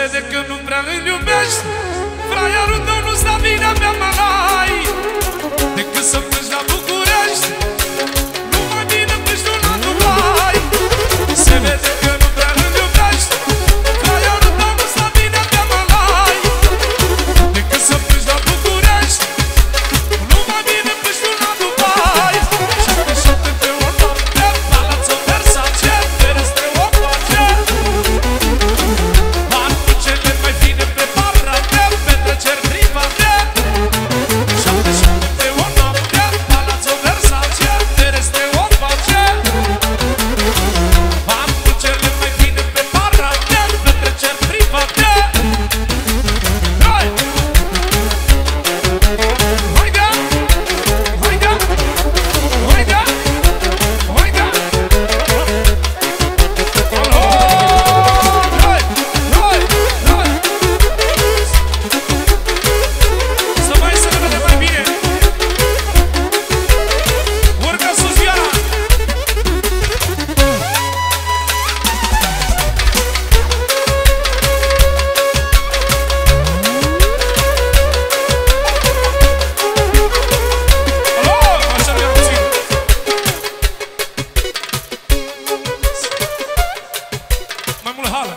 vede că nu prea îl iubești. Fraierul tău nu sta bine pe Malai, decât să plângi la București. Nu mai bine plângi tu la Dubai. Se vede că nu prea îl iubești. Fraierul tău nu sta bine pe Malai, decât să plângi la București. Nu mai bine plângi tu la Dubai. Șapte pe o noapte, Palazzo Versace, ferestre o pace. Bani cu cele mai fine pe parate, petreceri private. Șapte pe o noapte, Palazzo Versace, ferestre o pace. Bani cu cele mai fine pe parate, petreceri private. Hai! Haide! Haide! Haide! Haide! Hai! Hai! Hai! Să mai se vede mai bine. Urcă sus iara. Alo, așa mi-am puțin. Mai mult hală.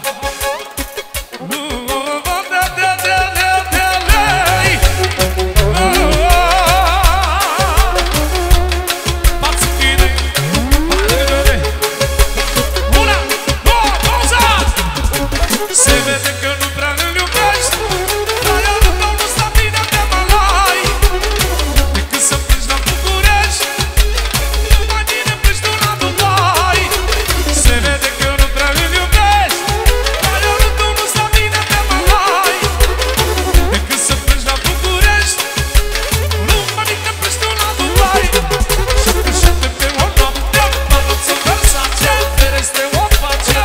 Una, două, pauza! Se vede că nu prea îl iubești. Fraierul tău nu sta bine pe Malai, decât să plângi la București. Nu mai bine plângi tu la Dubai. Se vede că nu prea îl iubești. Fraierul tău nu sta bine pe Malai, decât să plângi la București. Nu mai bine plângi tu la Dubai. Șapte pe o noapte, Palazzo Versace, ferestre o pace.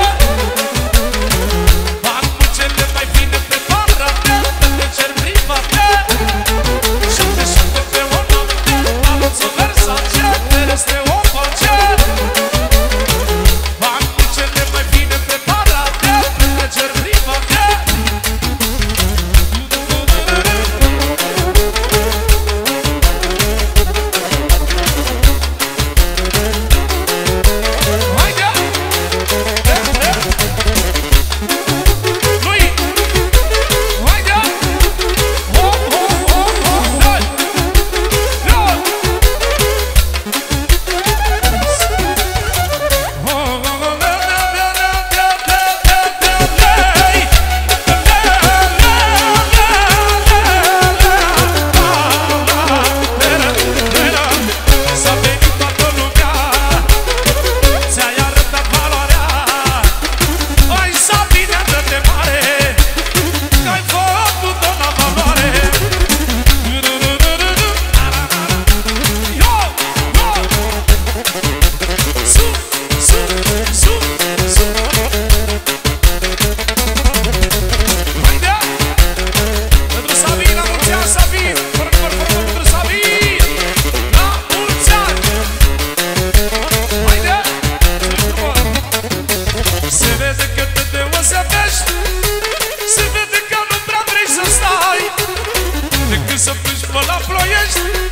Bani cu cele mai fine pe parate, petreceri private. Șapte pe o noapte, Palazzo Versace, ferestre o pace. Bani cu cele mai fine pe parate, petreceri private. Haide! Lui! Haide! Ho, ho, ho, ho! Dai! Dai! Ho, ho, ho, le, le, le, le, le, le, S-a venit toată lumea, ți-ai arătat valoarea. Ai Sabine, dă-te mare, că ai făcut-o la valoare. Yo, yo! Sus, sus, sus, sus. Haide! Pentru Sabine, la mulți ani, Sabine! Pentru Sabine! La mulți ani! Haide! Se vede că te deosebești. Se vede că nu prea vrei să stai, decât să plângi pe la Ploiești.